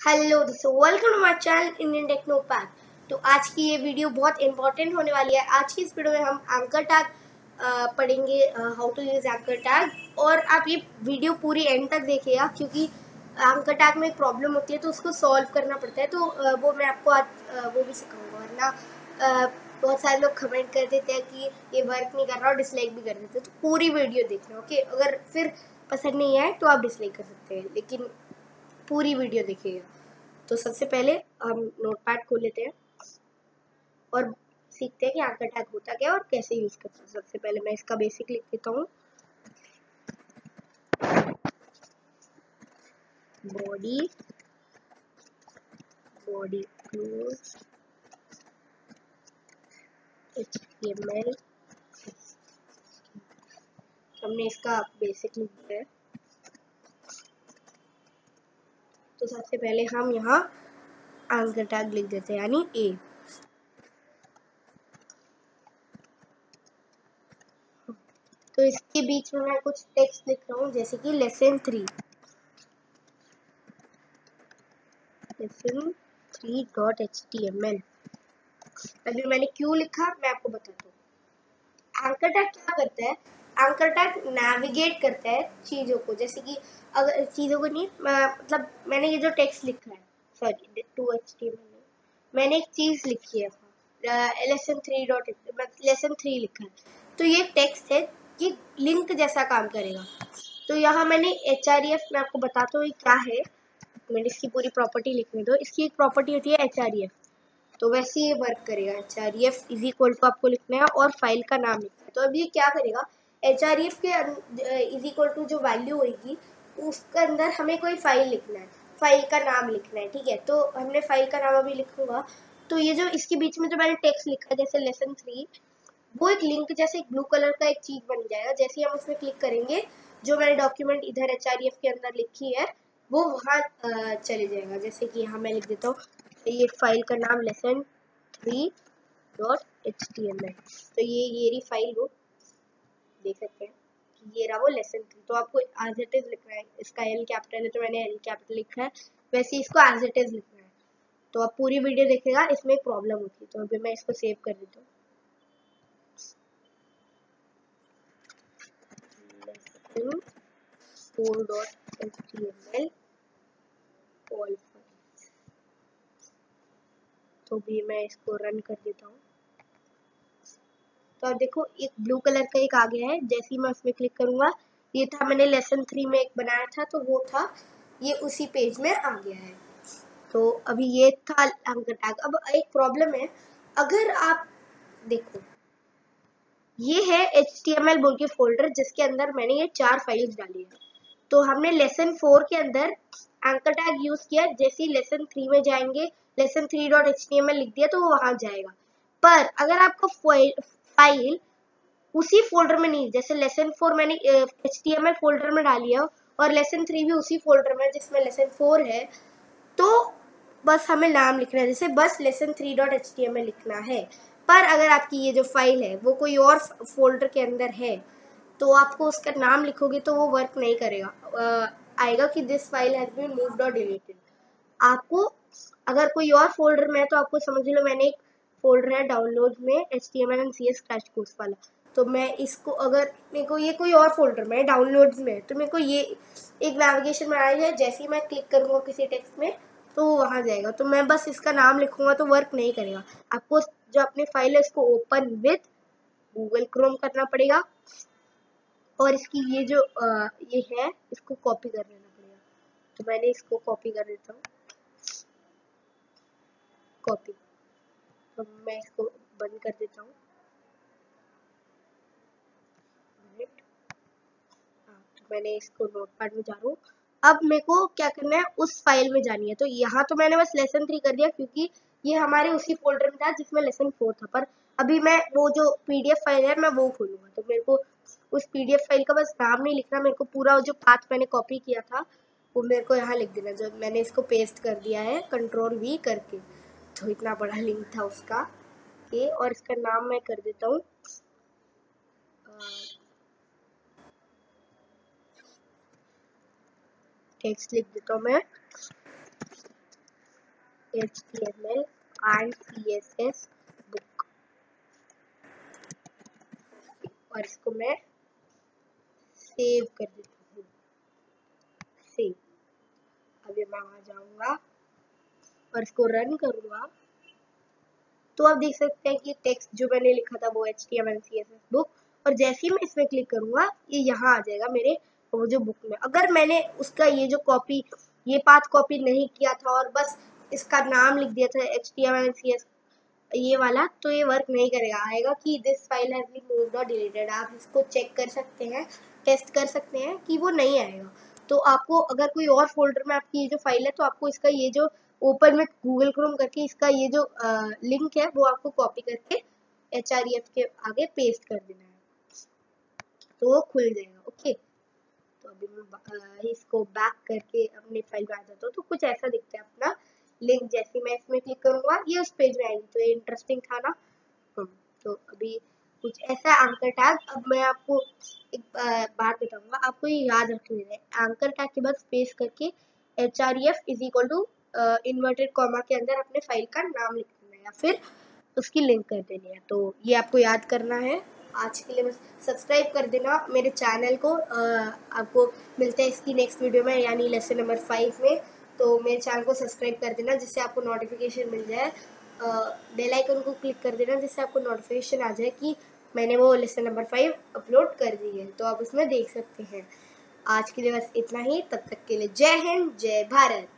Hello दोस्तों, welcome to my channel Indian Techno Pack. तो आज की ये वीडियो बहुत इंपॉर्टेंट होने वाली है। आज की इस वीडियो में हम एंकर टैग पढ़ेंगे, how to use anchor tag. और आप ये वीडियो पूरी एंड तक देखिएगा क्योंकि एंकर टैग में एक प्रॉब्लम होती है तो उसको सॉल्व करना पड़ता है। तो वो मैं आपको आज वो भी सिखाऊंगा। वरना बहुत सारे लोग कमेंट कर देते हैं कि ये वर्क नहीं कर रहा और डिसलाइक भी कर देते हैं। तो पूरी वीडियो देखना, ओके। अगर फिर पसंद नहीं आए तो आप डिसलाइक कर सकते हैं, लेकिन पूरी वीडियो देखिएगा। तो सबसे पहले हम नोटपैड खोल लेते हैं और सीखते हैं कि एंकर टैग होता क्या है और कैसे यूज करते हैं। सबसे पहले मैं इसका बेसिक लिख देता हूँ। बॉडी क्लोज HTML, हमने इसका बेसिक लिख दिया है। तो सबसे पहले हम यहाँ एंकर टैग लिख देते हैं, यानी ए। तो इसके बीच में मैं कुछ टेक्स्ट लिख रहा हूँ, जैसे कि लेसन 3.html। अभी मैंने क्यों लिखा मैं आपको बताता हूँ। एंकर टैग क्या करता है? एंकर टैग नेविगेट करता है चीज़ों को, जैसे कि अगर चीज़ों को नहीं, मतलब मैंने ये जो टेक्स्ट लिखा है, सॉरी 2HTML नहीं, मैंने एक चीज़ लिखी है, लेसन 3 लिखा है। तो ये टेक्स्ट है, ये लिंक जैसा काम करेगा। तो यहाँ मैंने href, मैं आपको बताता हूँ ये क्या है। मैंने इसकी पूरी प्रॉपर्टी लिखने दो। इसकी एक प्रॉपर्टी होती है href, तो वैसे ये वर्क करेगा। href इज इक्वल टू आपको लिखना है और फाइल का नाम लिखना है। तो अब ये क्या करेगा, href के इज इक्वल टू जो वैल्यू होगी उसके अंदर हमें कोई फाइल लिखना है, फाइल का नाम लिखना है, ठीक है। तो हमने फाइल का नाम अभी लिखूंगा। तो ये जो इसके बीच में जो मैंने टेक्स्ट लिखा है, जैसे लेसन 3, वो एक लिंक जैसे एक ब्लू कलर का एक चीज बन जाएगा। जैसे ही हम उसमें क्लिक करेंगे, जो मैंने डॉक्यूमेंट इधर href के अंदर लिखी है वो वहाँ चले जाएगा। जैसे कि यहाँ मैं लिख देता हूँ, ये फाइल का नाम लेसन 3.html। तो ये रही फाइल, वो देख सकते हैं कि ये रहा वो लेसन 3। तो आपको एज इट इज लिखना है। इसका L कैपिटल है तो मैंने L कैपिटल लिखा है, वैसे ही इसको एज इट इज लिखना है। तो आप पूरी वीडियो देखेगा, इसमें एक प्रॉब्लम होती है। तो अभी मैं इसको सेव कर देता हूँ। 4.html all files. तो भी मैं इसको रन कर देता हूँ। तो अब देखो एक ब्लू कलर का एक आ गया है। जैसे ही मैं उसमें क्लिक करूंगा, ये था मैंने लेसन 3 में एक बनाया था, तो वो था, ये उसी पेज में आ गया है। तो अभी ये था एंकर टैग। अब एक प्रॉब्लम है, अगर आप देखो, ये है HTML बोल के फोल्डर जिसके अंदर मैंने ये 4 फाइल्स डाली है। तो हमने लेसन 4 के अंदर एंकर टैग यूज किया। जैसे ही लेसन 3 में जाएंगे, लेसन 3.html लिख दिया तो वो वहां जाएगा। पर अगर आपको फाइल उसी फोल्डर में नहीं, जैसे लेसन 4 मैंने HTML फोल्डर में डाली है और लेसन 3 भी उसी फोल्डर में जिसमें लेसन 4 है, तो बस हमें नाम लिखना है, जैसे बस लेसन 3.html लिखना है। पर अगर आपकी ये जो फाइल है वो कोई और फोल्डर के अंदर है, तो आपको उसका नाम लिखोगे तो वो वर्क नहीं करेगा। आएगा कि this file has been moved और डिलीटेड। आपको अगर कोई और फोल्डर में है तो आपको समझ लो, मैंने एक फोल्डर है डाउनलोड में HTML and CS crash course वाला। तो मैं इसको, अगर मेरे को ये कोई और फोल्डर में डाउनलोड्स में है, तो मेरे को ये एक नेविगेशन में आया है। जैसे ही मैं क्लिक करूंगा किसी टेक्स्ट में तो वो वहां जाएगा। तो मैं बस इसका नाम लिखूंगा तो वर्क नहीं करेगा। आपको जो अपनी फाइल है इसको ओपन विद गूगल क्रोम करना पड़ेगा और इसकी ये जो ये है इसको कॉपी कर लेना पड़ेगा। तो मैंने इसको कॉपी कर देता हूँ, कॉपी। तो मैं इसको बंद कर देता हूँ। तो मैंने इसको नोटपैड में जा रहा हूँ। अब मेरे को क्या करना है, उस फाइल में जानी है। तो यहाँ तो मैंने बस लेसन 3 कर दिया क्योंकि ये हमारे उसी फोल्डर में था जिसमें लेसन 4 था। पर अभी मैं वो जो PDF फाइल है मैं वो खोलूंगा। तो मेरे को उस PDF फाइल का बस नाम नहीं लिखना, मेरे को पूरा जो पाथ मैंने कॉपी किया था वो मेरे को यहाँ लिख देना। जो मैंने इसको पेस्ट कर दिया है Ctrl+V करके, तो इतना बड़ा लिंक था उसका ये। और इसका नाम मैं कर देता हूँ टेक्स्ट लिख देता हूँ मैं HTML and CSS बुक, और इसको मैं सेव कर देता हूँ। सेव। अभी मैं वहां जाऊंगा और इसको रन करूंगा तो आप देख सकते हैं कि टेक्स्ट जो मैंने लिखा था वो HTML CSS बुक, और जैसे ही मैं इसमें क्लिक करूंगा ये यहाँ आ जाएगा मेरे वो जो बुक में। अगर मैंने उसका ये जो कॉपी, ये पाथ कॉपी नहीं किया था और बस इसका नाम लिख दिया था HTML CSS ये वाला, तो ये वर्क नहीं करेगा। आएगा कि this file has been moved और डिलीटेड। आप इसको चेक कर सकते हैं, टेस्ट कर सकते हैं कि वो नहीं आएगा। तो आपको अगर कोई और फोल्डर में आपकी ये जो फाइल है तो आपको इसका ये जो ओपन विद गूगल क्रोम करके इसका ये जो लिंक है वो आपको कॉपी करके href के आगे पेस्ट कर देना है तो वो खुल जाएगा। ओके, तो अभी मैं इसको बैक करके अपने फाइल में आ जाता हूँ। तो कुछ ऐसा दिखता है अपना लिंक। जैसे मैं इसमें क्लिक करूंगा ये उस पेज में आएगी। तो ये इंटरेस्टिंग था ना। तो अभी कुछ ऐसा एंकर टैग। अब मैं आपको एक बात बताऊंगा, आपको ये याद रख लेना है। एंकर टैग के बाद स्पेस करके href is equal to inverted comma के अंदर अपने फाइल का नाम लिख देना है या फिर उसकी लिंक कर देनी है। तो ये आपको याद करना है। आज के लिए बस सब्सक्राइब कर देना मेरे चैनल को। आपको मिलते हैं इसकी नेक्स्ट वीडियो में, यानी लेसन नंबर 5 में। तो मेरे चैनल को सब्सक्राइब कर देना जिससे आपको नोटिफिकेशन मिल जाए। बेल आइकन को क्लिक कर देना जिससे आपको नोटिफिकेशन आ जाए कि मैंने वो लेसन नंबर 5 अपलोड कर दी है, तो आप उसमें देख सकते हैं। आज के लिए बस इतना ही। तब तक के लिए जय हिंद, जय भारत।